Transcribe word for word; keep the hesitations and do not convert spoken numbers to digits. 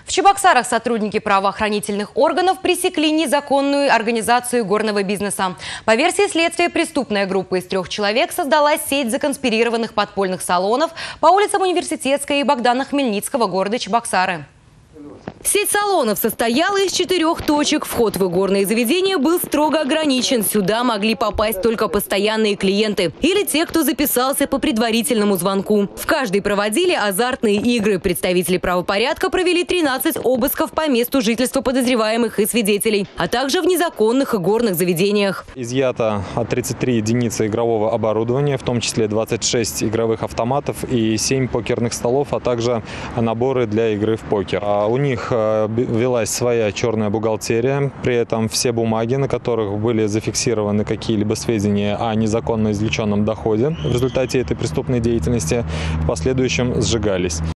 В Чебоксарах сотрудники правоохранительных органов пресекли незаконную организацию горного бизнеса. По версии следствия, преступная группа из трех человек создала сеть законспирированных подпольных салонов по улицам Университетской и Богдана Хмельницкого города Чебоксары. Сеть салонов состояла из четырех точек. Вход в игорные заведения был строго ограничен. Сюда могли попасть только постоянные клиенты или те, кто записался по предварительному звонку. В каждой проводили азартные игры. Представители правопорядка провели тринадцать обысков по месту жительства подозреваемых и свидетелей, а также в незаконных игорных заведениях. Изъято тридцать три единицы игрового оборудования, в том числе двадцать шесть игровых автоматов и семь покерных столов, а также наборы для игры в покер. А у них велась своя черная бухгалтерия, при этом все бумаги, на которых были зафиксированы какие-либо сведения о незаконно извлеченном доходе в результате этой преступной деятельности, в последующем сжигались.